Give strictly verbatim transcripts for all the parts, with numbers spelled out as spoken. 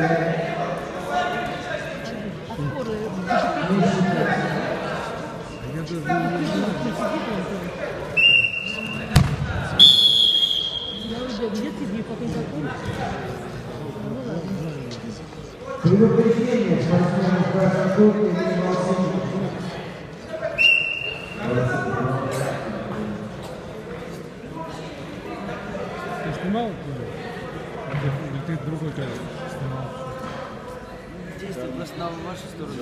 Предупреждение, спортсменов красной куртки не Ты снимал? Или ты другой камеру снимал? Действие просто на вашу сторону.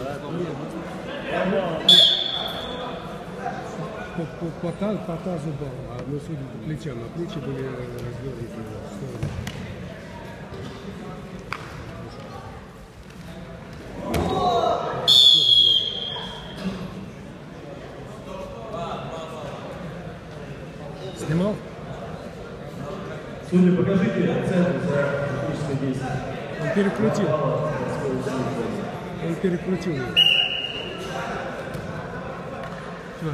По, по, по, та, по тазу был, а ну, судя по плечам, на плечи были развернуты в сторону. Снимал? Судя, покажите оценку за техническое действие. Он перекрутил. Он перекрутил его. Чего?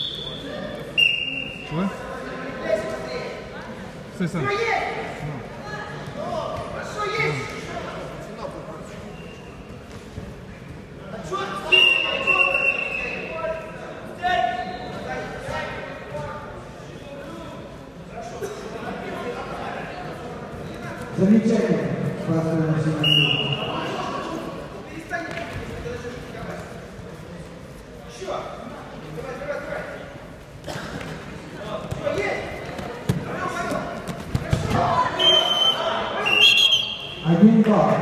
Чего? Стой сам. Замечательно. Спасибо. Один балл.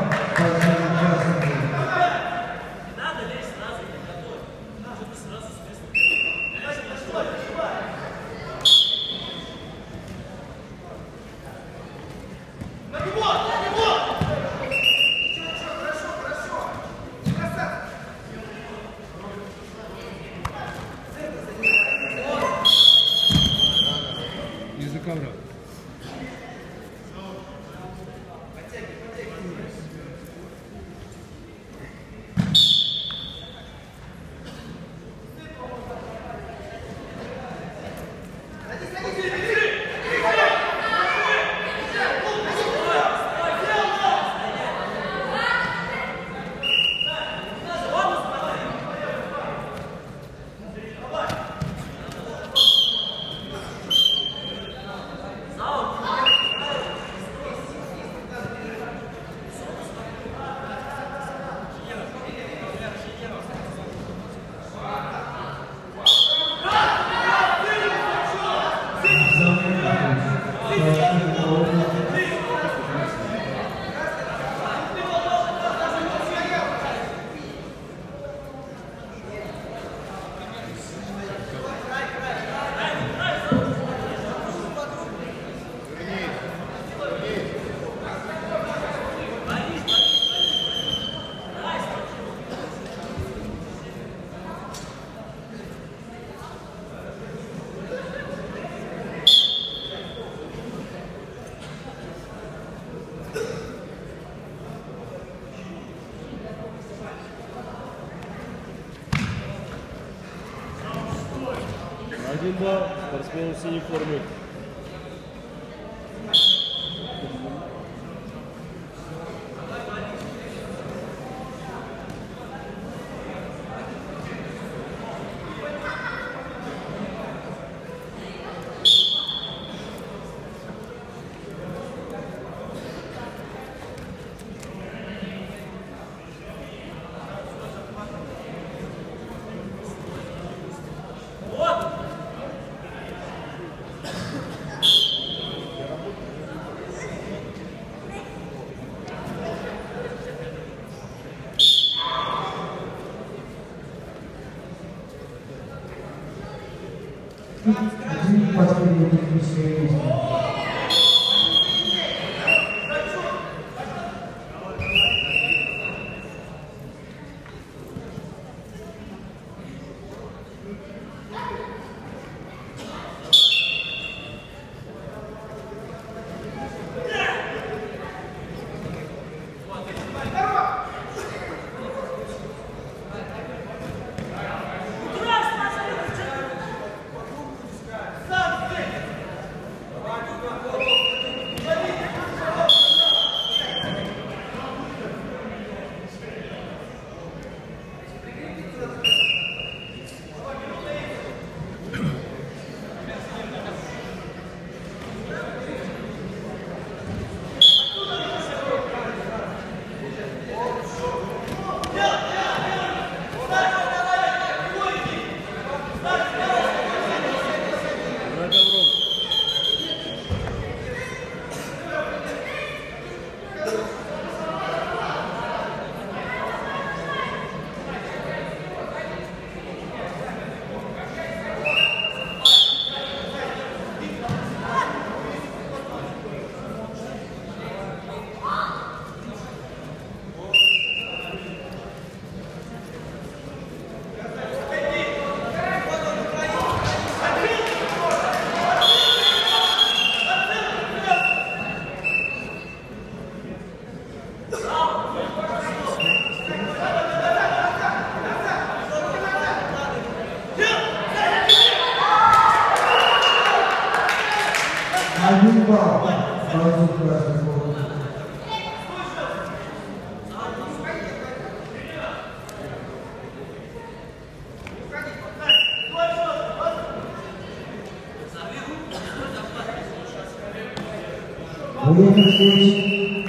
Из-за ковра. Один балл, спортсмен в синей форме. Один последний техническое действие. Паузу красный код. Время встречи.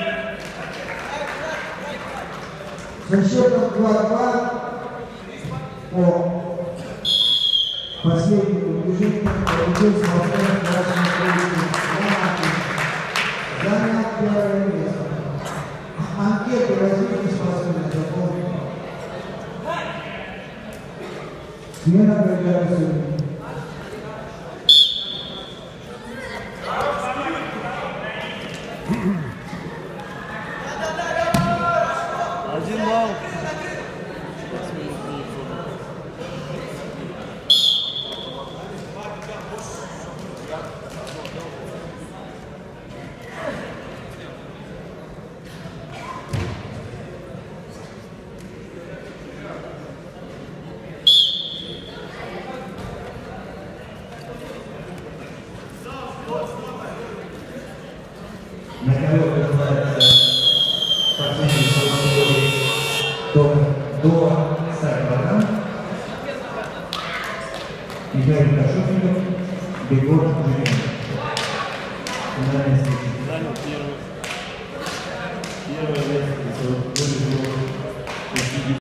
Со счетом два-два по последнему движению победил спортсмен красной трибуны. Занял первое место. Анкету развития спортсмена заполнили. Смена проиграла сегодня. Один балл. На ковер называется спортсмен до, до ста килограмм. Михаил Кашуфинов, Бегор Жирин.